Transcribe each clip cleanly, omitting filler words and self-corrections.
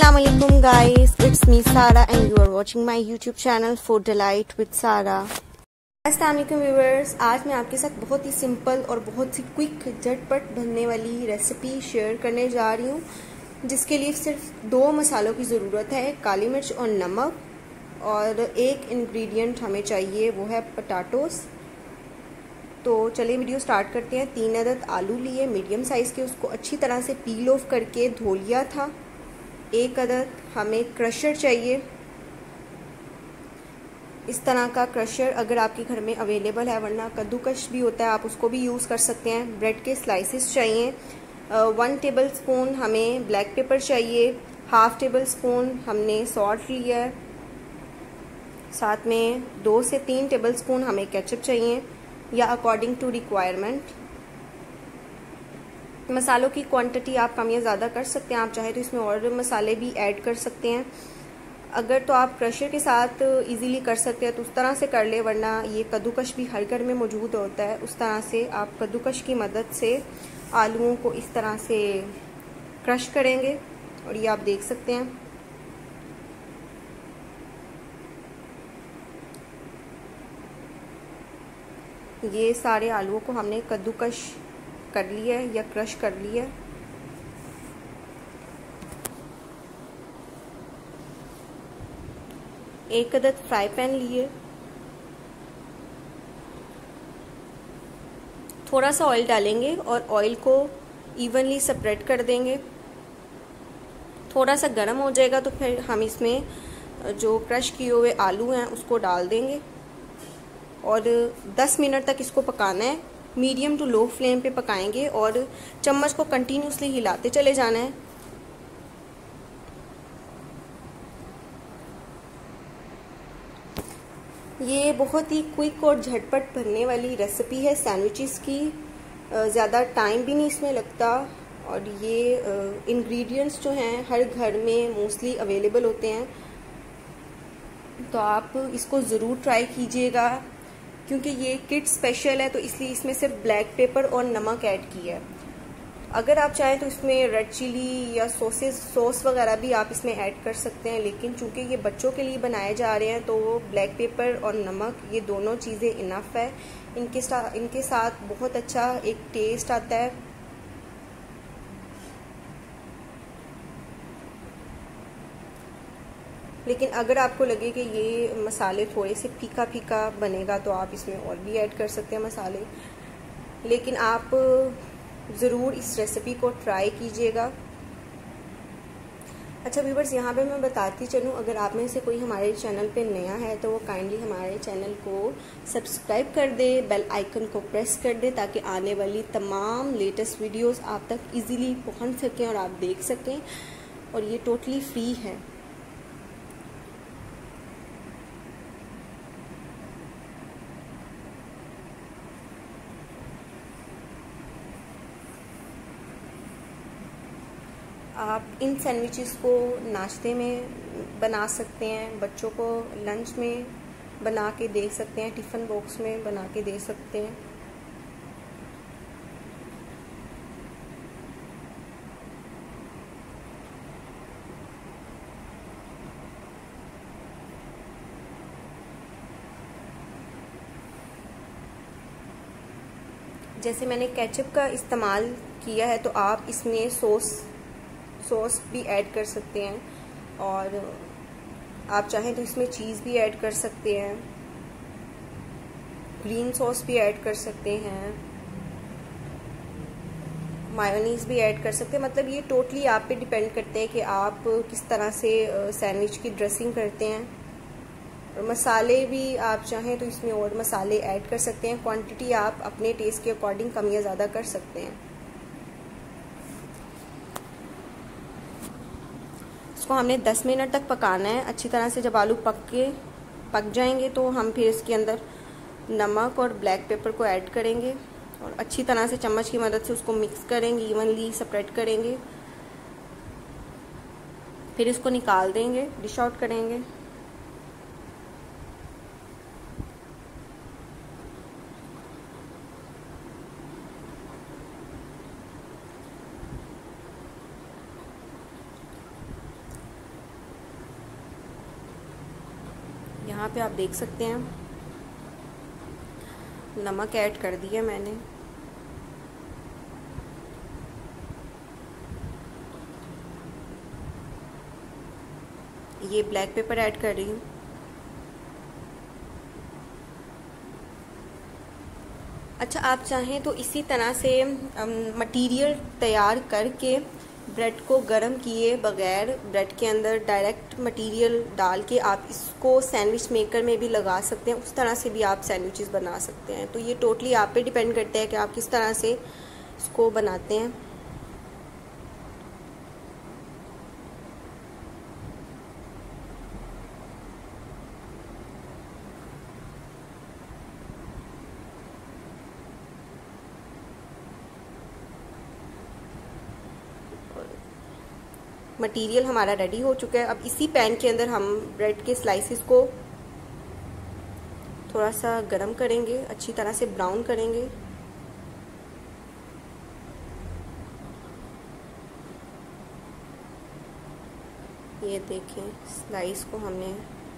Assalamualaikum guys, it's me Sara and you are watching my YouTube channel Food Delight with Sara। अस्सलामुअलैकुम viewers, आज मैं आपके साथ बहुत ही सिंपल और बहुत ही क्विक झटपट बनने वाली रेसिपी शेयर करने जा रही हूँ, जिसके लिए सिर्फ 2 मसालों की ज़रूरत है, काली मिर्च और नमक। और एक इंग्रेडिएंट हमें चाहिए, वो है पोटैटोज़। तो चलिए वीडियो स्टार्ट करते हैं। 3 अदद आलू लिए मीडियम साइज़ के, उसको अच्छी तरह से पील ऑफ करके धो लिया था। 1 अदद हमें क्रशर चाहिए, इस तरह का क्रशर अगर आपके घर में अवेलेबल है, वरना कद्दूकश भी होता है, आप उसको भी यूज़ कर सकते हैं। ब्रेड के स्लाइसेस चाहिए। 1 टेबल स्पून हमें ब्लैक पेपर चाहिए। 1/2 टेबल स्पून हमने सॉल्ट लिया है। साथ में 2 से 3 टेबल स्पून हमें केचप चाहिए, या अकॉर्डिंग टू रिक्वायरमेंट। मसालों की क्वांटिटी आप कम या ज़्यादा कर सकते हैं, आप चाहे तो इसमें और मसाले भी ऐड कर सकते हैं। अगर तो आप क्रशर के साथ इजीली कर सकते हैं तो उस तरह से कर ले, वरना ये कद्दूकश भी हर घर में मौजूद होता है, उस तरह से आप कद्दूकश की मदद से आलूओं को इस तरह से क्रश करेंगे। और ये आप देख सकते हैं। ये सारे आलूओं को हमने कद्दूकश कर लिया है या क्रश कर लिया है। एक अदद फ्राई पैन लिए, थोड़ा सा ऑयल डालेंगे और ऑयल को इवनली स्प्रेड कर देंगे। थोड़ा सा गर्म हो जाएगा तो फिर हम इसमें जो क्रश किए हुए आलू हैं उसको डाल देंगे और 10 मिनट तक इसको पकाना है। मीडियम टू लो फ्लेम पे पकाएंगे और चम्मच को कंटिन्यूसली हिलाते चले जाना है। ये बहुत ही क्विक और झटपट बनने वाली रेसिपी है सैंडविचेस की। ज़्यादा टाइम भी नहीं इसमें लगता और ये इंग्रेडिएंट्स जो हैं हर घर में मोस्टली अवेलेबल होते हैं, तो आप इसको ज़रूर ट्राई कीजिएगा। क्योंकि ये किड स्पेशल है तो इसलिए इसमें सिर्फ ब्लैक पेपर और नमक ऐड किया है। अगर आप चाहें तो इसमें रेड चिली या सॉस वगैरह भी आप इसमें ऐड कर सकते हैं, लेकिन चूंकि ये बच्चों के लिए बनाए जा रहे हैं तो ब्लैक पेपर और नमक ये दोनों चीज़ें इनफ है। इनके साथ बहुत अच्छा एक टेस्ट आता है। लेकिन अगर आपको लगे कि ये मसाले थोड़े से फीका फीका बनेगा तो आप इसमें और भी ऐड कर सकते हैं मसाले, लेकिन आप ज़रूर इस रेसिपी को ट्राई कीजिएगा। अच्छा व्यूअर्स, यहाँ पे मैं बताती चलूँ, अगर आप में से कोई हमारे चैनल पे नया है तो वो काइंडली हमारे चैनल को सब्सक्राइब कर दे, बेल आइकन को प्रेस कर दे, ताकि आने वाली तमाम लेटेस्ट वीडियोस आप तक इजीली पहुँच सकें और आप देख सकें। और ये टोटली फ्री है। आप इन सैंडविचेस को नाश्ते में बना सकते हैं, बच्चों को लंच में बना के दे सकते हैं, टिफ़िन बॉक्स में बना के दे सकते हैं। जैसे मैंने केचप का इस्तेमाल किया है तो आप इसमें सॉस भी ऐड कर सकते हैं, और आप चाहें तो इसमें चीज़ भी ऐड कर सकते हैं, ग्रीन सॉस भी ऐड कर सकते हैं, मायोनीज भी ऐड कर सकते हैं। मतलब ये टोटली आप पे डिपेंड करते हैं कि आप किस तरह से सैंडविच की ड्रेसिंग करते हैं। और मसाले भी आप चाहें तो इसमें और मसाले ऐड कर सकते हैं। क्वांटिटी आप अपने टेस्ट के अकॉर्डिंग कम या ज़्यादा कर सकते हैं। इसको हमने 10 मिनट तक पकाना है अच्छी तरह से। जब आलू पक जाएंगे तो हम फिर इसके अंदर नमक और ब्लैक पेपर को ऐड करेंगे और अच्छी तरह से चम्मच की मदद से उसको मिक्स करेंगे, इवनली सेपरेट करेंगे। फिर इसको निकाल देंगे, डिश आउट करेंगे। यहाँ पे आप देख सकते हैं नमक ऐड कर दिया मैंने। ये ब्लैक पेपर ऐड कर रही हूँ। अच्छा, आप चाहें तो इसी तरह से मटेरियल तैयार करके ब्रेड को गर्म किए बगैर ब्रेड के अंदर डायरेक्ट मटेरियल डाल के आप इसको सैंडविच मेकर में भी लगा सकते हैं। उस तरह से भी आप सैंडविचेस बना सकते हैं। तो ये टोटली आप पे डिपेंड करता है कि आप किस तरह से इसको बनाते हैं। मटेरियल हमारा रेडी हो चुका है। अब इसी पैन के अंदर हम ब्रेड के स्लाइसेस को थोड़ा सा गरम करेंगे, अच्छी तरह से ब्राउन करेंगे। ये देखें, स्लाइस को हमने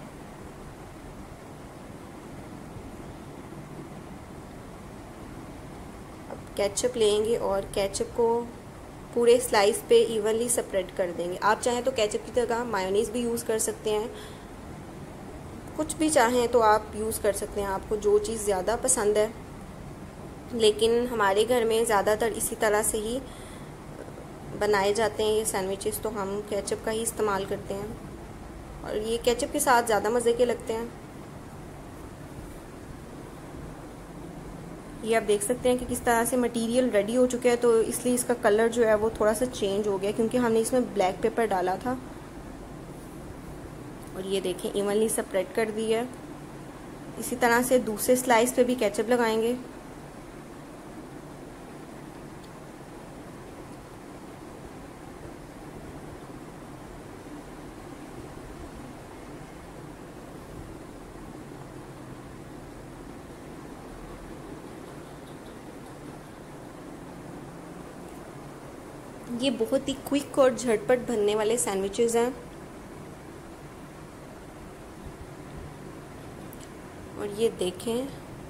अब केचप लेंगे और केचप को पूरे स्लाइस पे इवनली स्प्रेड कर देंगे। आप चाहें तो केचप की जगह मायोनीज भी यूज़ कर सकते हैं, कुछ भी चाहें तो आप यूज़ कर सकते हैं, आपको जो चीज़ ज़्यादा पसंद है। लेकिन हमारे घर में ज़्यादातर इसी तरह से ही बनाए जाते हैं ये सैंडविचेस, तो हम केचप का ही इस्तेमाल करते हैं और ये केचप के साथ ज़्यादा मज़े के लगते हैं। ये आप देख सकते हैं कि किस तरह से मटेरियल रेडी हो चुका है, तो इसलिए इसका कलर जो है वो थोड़ा सा चेंज हो गया क्योंकि हमने इसमें ब्लैक पेपर डाला था। और ये देखें, इवनली स्प्रेड कर दी है। इसी तरह से दूसरे स्लाइस पे भी केचप लगाएंगे। ये बहुत ही क्विक और झटपट बनने वाले सैंडविचेस हैं और ये देखें,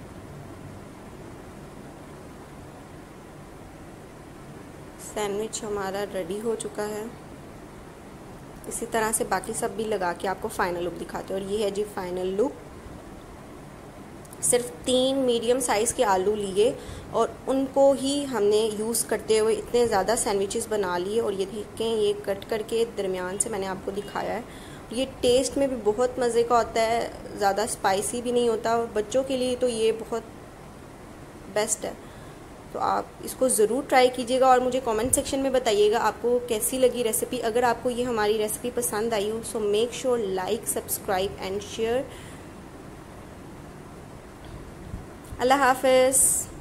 सैंडविच हमारा रेडी हो चुका है। इसी तरह से बाकी सब भी लगा के आपको फाइनल लुक दिखाते हैं। और ये है जी फाइनल लुक। सिर्फ 3 मीडियम साइज़ के आलू लिए और उनको ही हमने यूज़ करते हुए इतने ज़्यादा सैंडविचेस बना लिए। और ये देखें, ये कट करके दरमियान से मैंने आपको दिखाया है। ये टेस्ट में भी बहुत मज़े का होता है, ज़्यादा स्पाइसी भी नहीं होता। बच्चों के लिए तो ये बहुत बेस्ट है, तो आप इसको ज़रूर ट्राई कीजिएगा और मुझे कमेंट सेक्शन में बताइएगा आपको कैसी लगी रेसिपी। अगर आपको ये हमारी रेसिपी पसंद आई हो so make sure like, subscribe and share. अल्लाह हाफ़िज़।